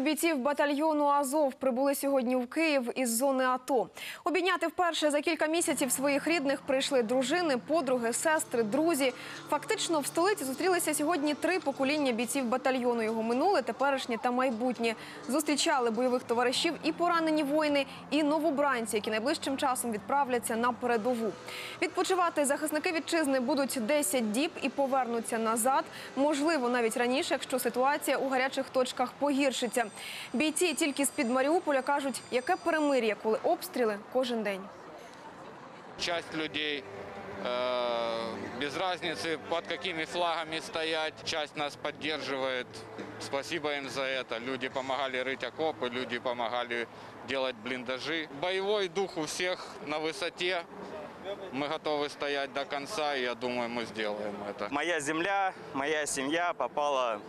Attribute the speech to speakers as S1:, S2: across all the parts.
S1: бійців батальйону «Азов» прибули сьогодні в Київ із зони АТО. Обійняти вперше за кілька місяців своїх рідних прийшли дружини, подруги, сестри, друзі. Фактично в столиці зустрілися сьогодні 3 покоління бійців батальйону. Його минуле, теперішнє та майбутнє. Зустрічали бойових товаришів і поранені воїни, і новобранці, які найближчим часом відправляться на передову. Відпочивати захисники вітчизни будуть 10 діб і повернуться назад. Можливо, навіть раніше, якщо ситуація у гарячих точках погіршиться. Бійці тільки з-під Маріуполя кажуть, яке перемир'я, коли обстріли кожен день.
S2: Часть людей без разницы, под какими флагами стоять, часть нас поддерживает. Спасибо им за это. Люди помогали рыть окопы, люди помогали делать блиндажи. Боевой дух у всех на высоте. Мы готовы стоять до конца, и я думаю, мы сделаем это.
S3: Моя земля, моя семья попала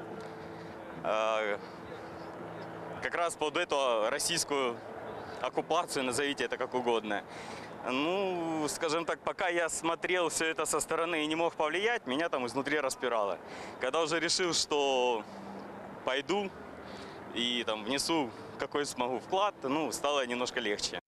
S3: как раз под эту российскую оккупацию, назовите это как угодно. Ну, скажем так, пока я смотрел все это со стороны и не мог повлиять, меня там изнутри распирало. Когда уже решил, что пойду и там внесу какой смогу вклад, ну, стало немножко легче.